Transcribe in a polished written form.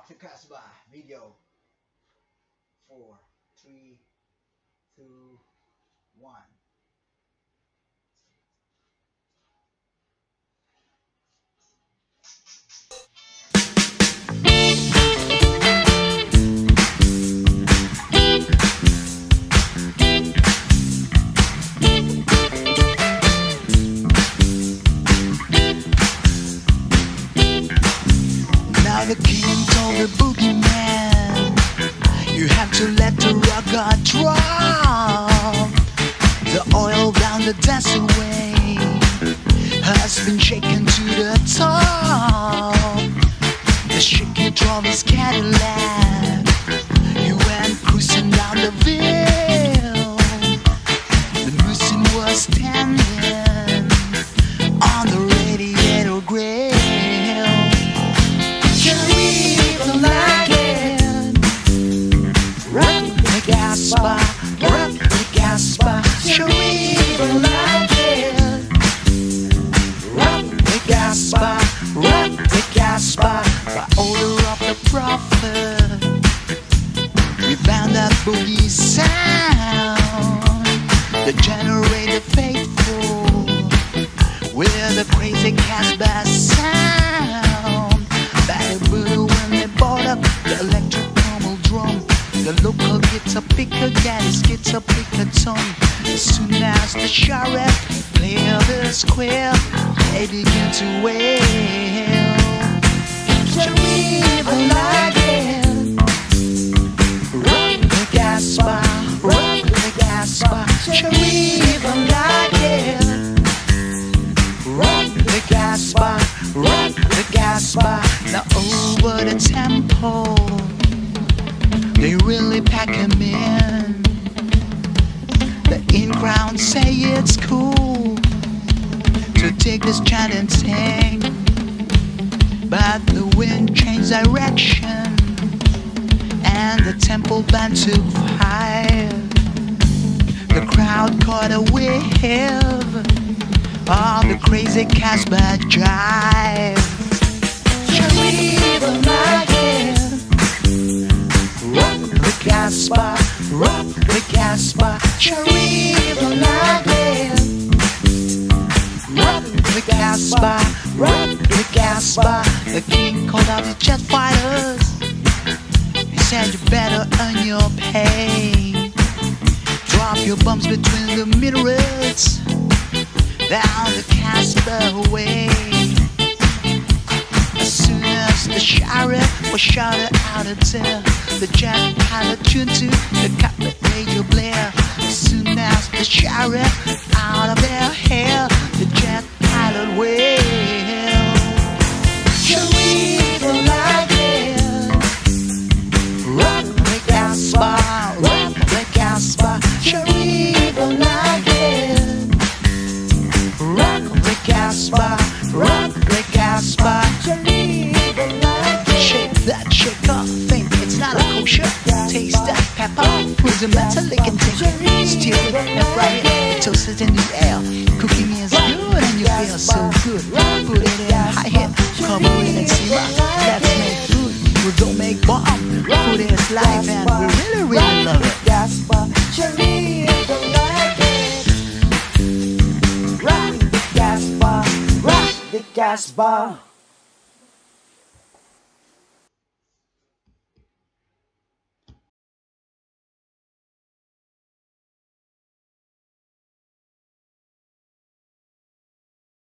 Rockin the Casbah video. 4, 3, 2, 1. Now the king told the boogeyman, you have to let the raga drop. The oil down the desert way has been shaken to the top. The Sheikh drove his Cadillac, he went cruising down the ville. The Muezzin was standing on the radiator grille. Shereef the lion, Rockin the Casbah, Rockin the Casbah. Shereef the lion, Rockin the Casbah, Rockin the Casbah. By order of the prophet, we found that boogie sound. Degenerate faithful with the crazy Casbah sound. By the Bedouin they bought up the electric camel drum. The local guitar picker got his guitar picker tongue. As soon as the Shareef played the square, they began to wail. Shereef the lion, Rockin the Casbah, Rockin the Casbah. Shereef the lion, Rockin the Casbah, Rockin the Casbah. Now over the temple, they really pack him in. The in-crowd say it's cool to take this chanting thing, but the wind changed direction and the temple band took fire. The crowd caught a wave of the crazy Casbah jive. Shereef the lion, Rockin the Casbah, Rockin the Casbah. Shereef the lion, Rockin the Casbah, Rockin the Casbah. The king called out his jet fighters. He said you better earn your pay. Drop your bums between the minarets down the Casbah way. As soon as the Shareef was shouted out of there, the jet pilot tuned to the cockpit radio blare. As soon as the Shareef out of their hair, the jet pilot wailed. Shereef the lion, Rockin the Casbah, Rockin the Casbah. Shereef the lion, Rockin the Casbah, Rockin the Casbah. Shereef the lion. Shake that shaker, think it's not a kosher. Taste that pepper, put the metallic and take it. Steal it and fry it, toast it in the air. Cooking is good and you feel so good. Put it in high heat, cover it and simmer. Let's make food, we don't make bomb. Food is life and we really, really love it. Shereef the lion, Rockin the Casbah, Rockin the Casbah.